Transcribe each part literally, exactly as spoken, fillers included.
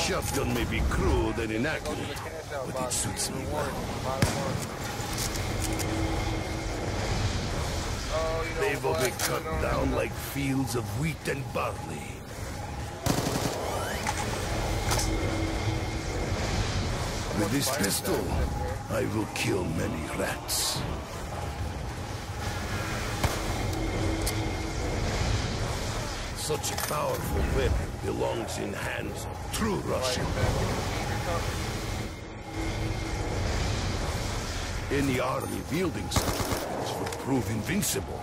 shotgun may be crude and inaccurate, but it suits me well. They will be cut down like fields of wheat and barley. With this pistol, I will kill many rats. Such a powerful weapon belongs in hands of true Russian. Any army wielding such weapons would prove invincible.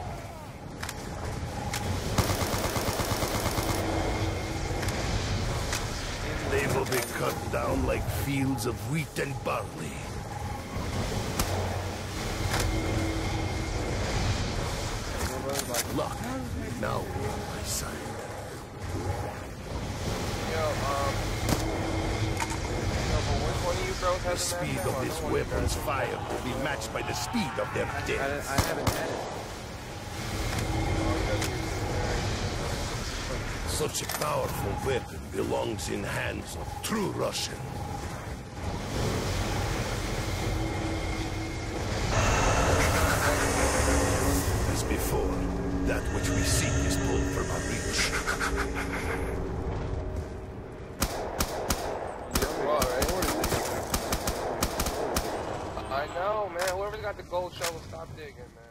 They will be cut down like fields of wheat and barley. Luck is now on my side. Yo, um... Yo, but which one of you bros The has a speed Magnum? of this weapon's fire will be matched by the speed of their I, death. I haven't had it. Such a powerful weapon belongs in hands of true Russian. As before, that which we seek is pulled from our reach. I know, man. Whoever's got the gold shovel, stop digging, man.